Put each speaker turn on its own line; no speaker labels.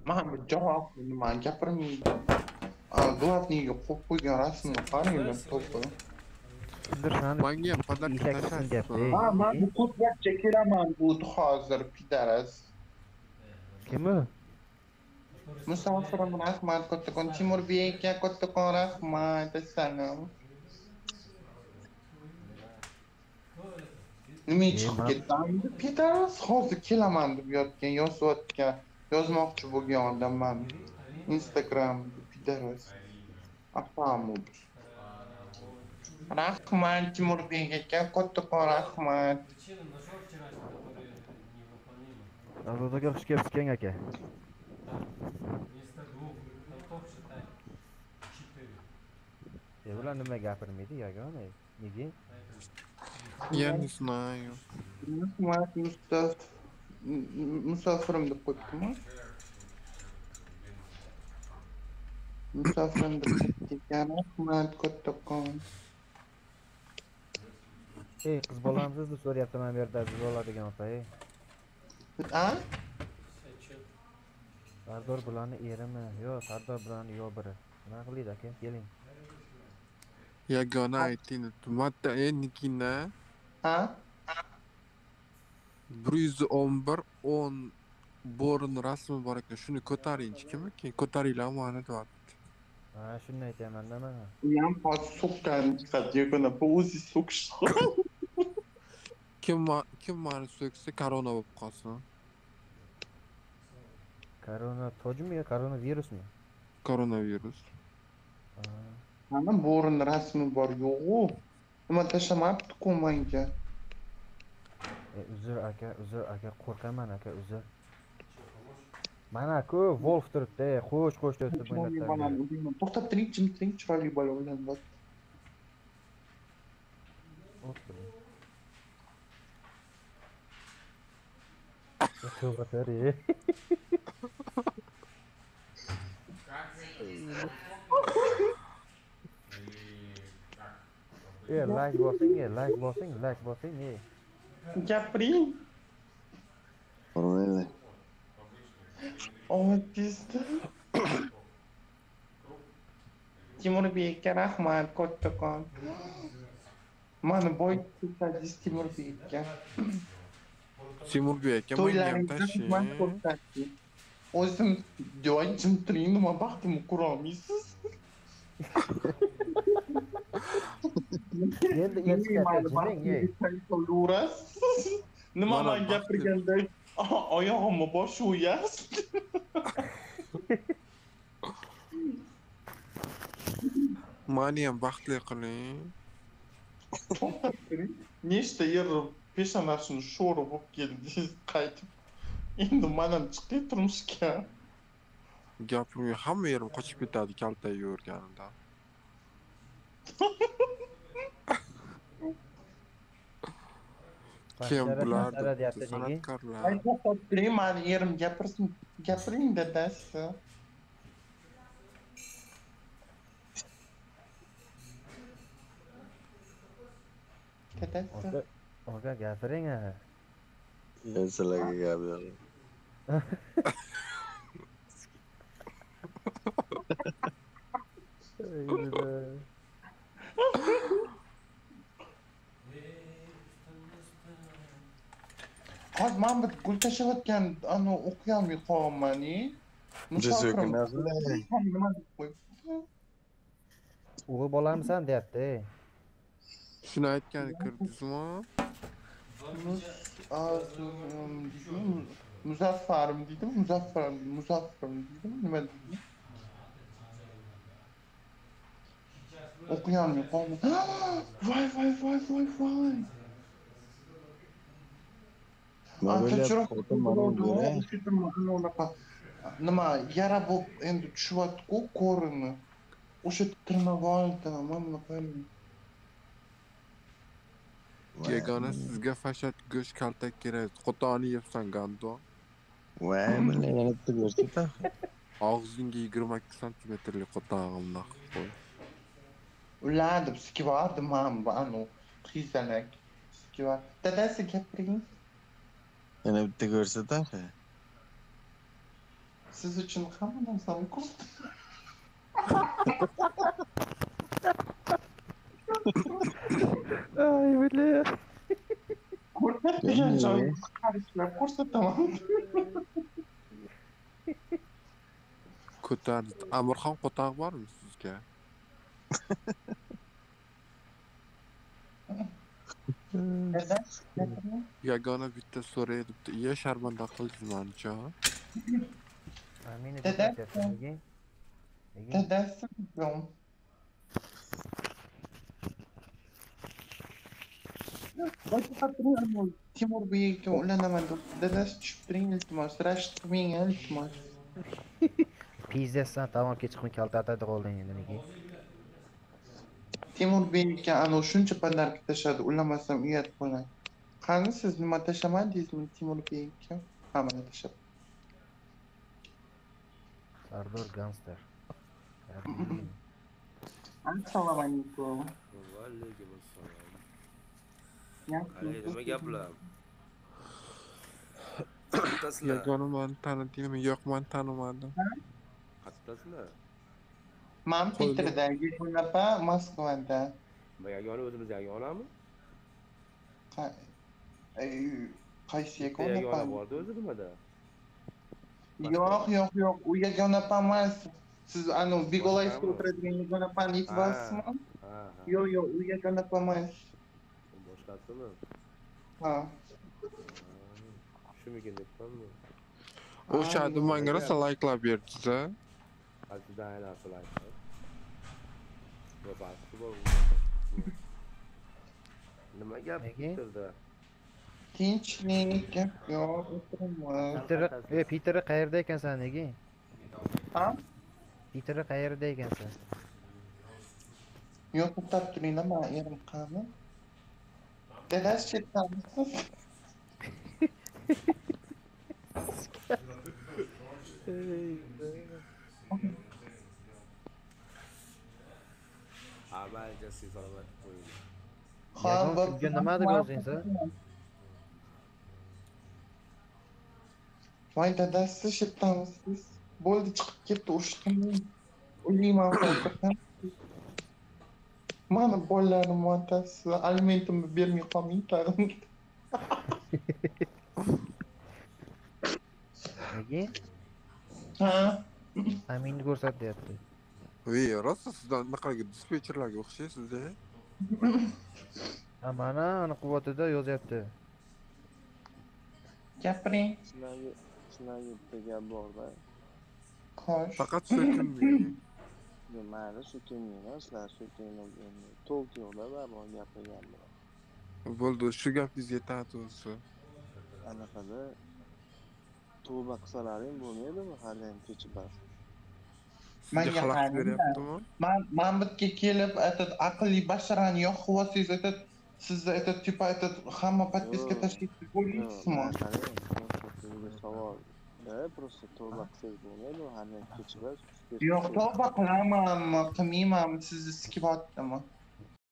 Mahmud javob nima gapirmaydi. Главный qo'yib qo'ygan rasmini qaranglar to'g'ri.
Manga ham podarka tashlaysiz.
Men bu ko'krakcha kelaman bu hozir pidaras.
Kim u?
Musofirim rahmat kattakon Timurbekka kattakon rahmat desanam. Nima chiqib ketdi? Pidaras hozir kelaman deb yotgan, yozmoqchi bo'lgan odamman. Instagram pidaras. Mahmud. Rahmat Timurbekka kattakon rahmat.
Avzodaga xush kelibsiz keng aka. Ular nima gapirmaydi yagona? Nega?
Я не знаю.
Rahmat musofirim deb qo'yibdimi? Musofirim deb qo'yibdi. Rahmat kattakon.
Qiz bolamsiz deb so'rayapman bu yerda aziz bo'ladigan ota. Sardor bularni erimi? Yo'q, Sardor bularni yo biri. Nima qilaydi aka? Keling.
Yagona ayting. Matta nikina. 111 10 bo'rin rasmi bor ekan. Shuni ko'taringchi kim? Ko'taringlar mana deyapti.
Shuni aytaman-da mana.
U ham hozir so'kkan, yagona bu o'zi so'kish.
Kim mani so'ksa korona bo'lib qolsin.
Korona tojmi yo koronavirusmi?
Koronavirus.
Mana bo'rin rasmi bor yo'q-ku. Nima tashlamabdi-ku menga.
Uzr aka, qo'rqaman aka, uzr. Mana-ku Wolf turibdi, qo'sh deb o'ynatdi.
To'xtab turing, jim turing, chiroyli bola o'ylanyapti.
To'g'ri. Like bosing.
Gapiring.
Mayli.
Otizda. Timurbekka rahmat kattakon. Mana boy ko'rsatish Timurbekka.
Timurbekka menga ham tashing.
O'zim joy jim turing, nima baxtimni ko'rolmaysiz?
Endi
nima men gapirganda oyog'imni bosh uyasiz.
Mani ham baxtli qiling.
Nechta yer peshonasini sho'ri bo'lib keldingiz qaytib. Endi men ham chiqay turmushga.
Gapirmay hamma yerim qochib ketadi kalta yurganimda. Kim bularni san'atkorlar?
Ay to'xtab turing, men erim gapirsin, gapiring dadasi. Dadasi.
Oga gapiring a.
Sizlarga gap yo'q.
Hozir men bir gul tashlayotgan ani o'qiyolmay qolmani.
O'g'il bolamsan deyapti.
Shuni aytgani kirdingizmi?
Muzaffarim dedim, Muzaffarim dedim, nima dedim? O'qiyolmay qoldim. Voy. Nima yara bo'lib endi tushyapti-ku ko'rini. O'sha tirnab oldim, mana qo'ying.
Yagona sizga fashat go'sht kaltak kerak. Qotoni yebsan gando.
Voy, mana yana bitta ko'rsata.
Og'zingga 22 santimetrlik qotog'imni qo'y.
Ular deb sikivardim men anu qizanak. Sikivar. Dadasi gapiring.
Yana bitta ko'rsata.
siz uchun hamma narsani ko'rdim.
Ay bile.
Ko'rsatmagan joyingizni qarichlab ko'rsataman.
Ko'tardi. Amirxon qo'tog'i bormi sizga?
Dada,
Yagona bitta so'ray debdi. Iya sharmanda qildingiz mani-cha.
Meni
Dada.
ko'rsatyapti nega? Nega?
dadasi bizon. Timur Beyga ulanaman deb dadasi tushib turing iltimos, rashk qilmang iltimos.
Pizdesdan tamomga chiqmay kaltatadi qolding endi nega?
Timur Beyga ana shuncha pazarga tashladi, ulamasam uyat bo'ladi. Qani siz nima tashlamadingizmi Timur Beyga? Hamma tashlab.
Sardor gangster.
Assalomu alaykum.
Vaalaykum assalom.
Yaxshi.
Nima gaplar? Qayerdasizlar?
Yagona mani tanidingmi? Yo'q, mani tanimadim.
Qayerdasizlar?
Men Petrda, Yegunapa, Moskvada.
Bu yagona o'zimiz yagonami?
Qaysi
Bitta
Yegunapa?
yagona bordi o'zi nimada?
Yo'q, u Yegunapa emas. Siz anu Bigolaysda o'tiradigan Yegunapani aytyapsizmi?
Ha.
Yo'q, u Yegunapa emas.
Boshqasimi?
Ha.
Shumikin debmanmi?
O'shani menga rosa layklab berdingiz-a.
Azizdan aynan qilayapti. Yo'q, ba'zi bor. Nima gap
Nega?
Twitterda?
Tinchlik, gap yo'q, o'tiramiz.
Peter'i qayerda ekansan nega?
Ha?
Peter'i qayerda ekansan?
Yo'q, to'xtab turing, men erim qani? Dadasi chetdamisiz?
Amalga salomat qo'ying.
Sizga nima deb yozingsa?
Voy dadasi chetdamisiz? Bo'ldi, chiqib ketdi, urishdimi? Uylayman hozir. Mani bolalarim otasi alimentimni bermay qolmang tag'in.
Nega?
Ha?
Aminni ko'rsatyapti.
Voy, rosa sizdan anaqaga dispetcherlarga o'xshaysiz-a.
Mana uni quvvatida yozyapti.
Gapiring.
Sizlarga bitta gap bor-da.
Xo'sh.
Faqat so'kinmang.
Mayli so'kinmanglar, sizlar so'kinib Tokioda baribir gapirganlar.
Bo'ldi, shu gapingiz yetadi o'zi.
Anaqada tavba qilsalaring bo'lmaydimi? Haliyam kechibas.
Sizga xalaqit beryaptimi?
Men bitga kelib aytadi, aqlli basharani yo'q qilasiz aytadi. Sizni aytadi, tipa aytadi, hamma podpiska tashlab qo'ygaysizmi?
Sizga savol. Просто tavba qilsangiz bo'lmaydimi? Haliyam kechibas.
Yo'q, tavba qilamanmi, qilmaymanmi, sizni sikyaptimi?